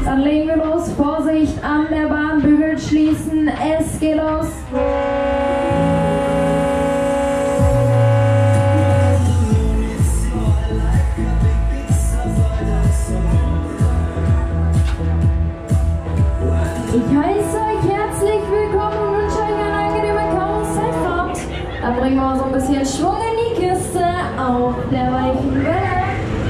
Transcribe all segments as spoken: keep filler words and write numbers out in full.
Dann legen wir los. Vorsicht an der Bahn, Bügel schließen. Es geht los. Ich heiße euch herzlich willkommen und wünsche euch eine angenehme Karussellfahrt. Dann bringen wir so ein bisschen Schwung in die Kiste auf der weichen Welle.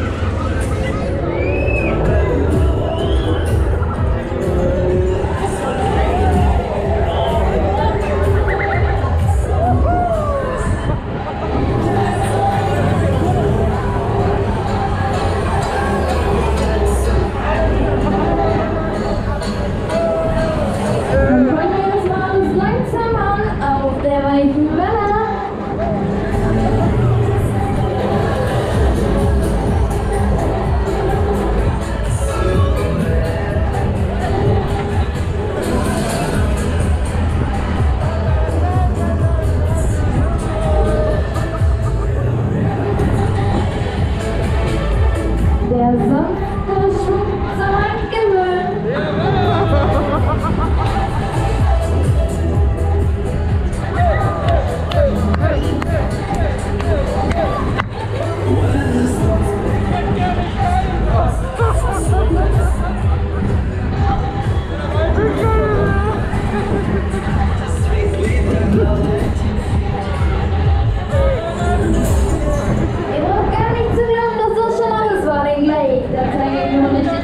Der sanfte Schwung zum Angewöhnen.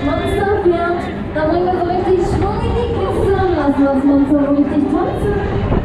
Dann bringen wir so richtig Schwung in die Kiste und lassen das Monster so richtig tanzen.